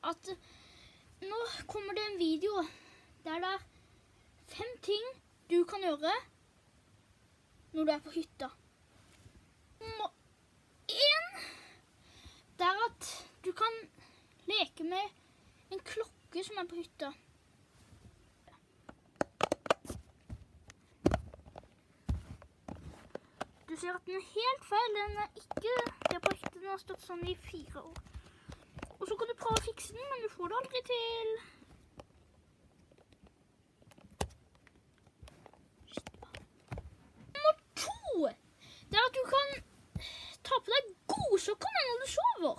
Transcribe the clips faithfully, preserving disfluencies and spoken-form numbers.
at nå kommer det en video der det er fem ting du kan gjøre når du er på hytta. En, det er at du kan leke med en klokke som er på hytta. Du ser at den er helt feil, den er ikke det på hytta, den har stått sånn i fire år. Og så kan du prøve å fikse den, men du får det aldri til. Nummer to, det er at du kan ta på deg godsokkene når du sover.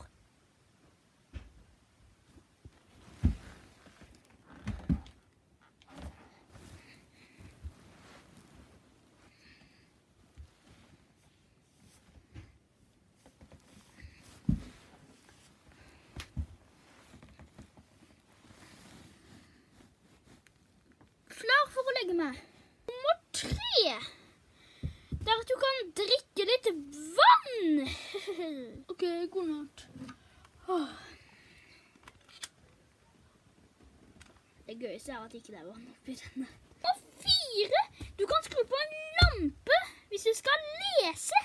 Klar for å legge meg. Nummer tre, det er at du kan drikke litt vann. Ok, god natt. Åh. Det gøyeste er at ikke det er vann oppi denne. Nummer fire, du kan skru på en lampe hvis du skal lese.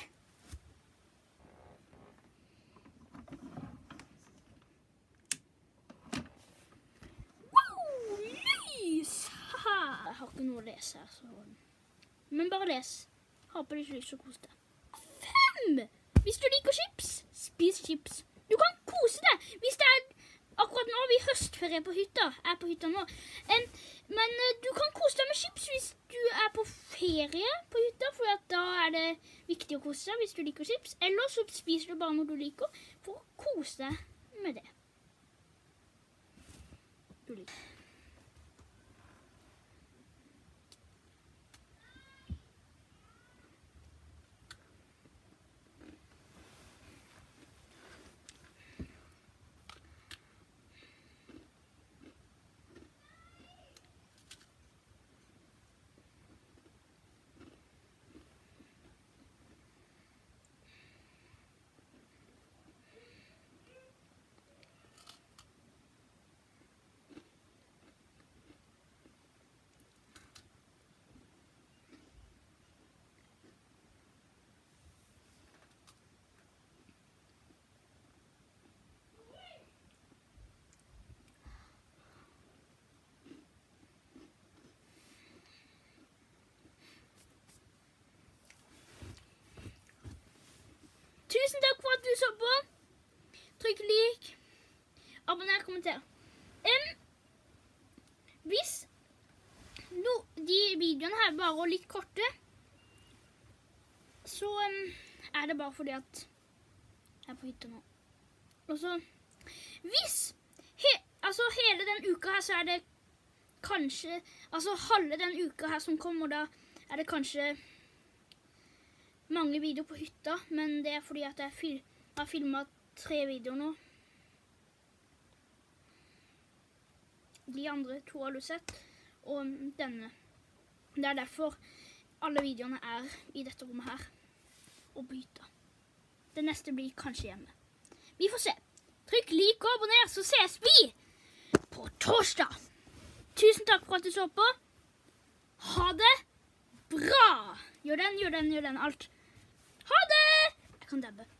Jeg har ikke noe å lese her, så... men bare les. Ha på litt lys og kos deg. Fem! Hvis du liker chips, spis chips. Du kan kose deg. Hvis det er akkurat nå, vi høstferie på hytta. Jeg er på hytta nå. Um, men uh, du kan kose deg med chips hvis du er på ferie på hytta, for da er det viktig å kose deg hvis du liker chips. Eller så spiser du bare noe du liker for å kose deg med det. Du liker. Tusen takk for at du så på. Trykk like, abonner, kommenter. Um, hvis no, de videoene her bare er litt korte, så um, er det bare fordi at jeg er på hytta nå. Og så, hvis he, altså hele den uka her, så er det kanskje, altså halve den uka her som kommer, da er det kanskje mange videoer på hytta, men det er fordi at jeg fil har filmet tre videoer nå. De andre to har du sett, og denne. Det er derfor alle videoene er i dette rommet her, og på hytta. Det neste blir kanskje hjemme. Vi får se. Trykk like og abonner, så ses vi på torsdag. Tusen takk for at du så på. Ha det bra! Gjør den, gjør den, gjør den, alt. Ha det! Jeg kan dabbe.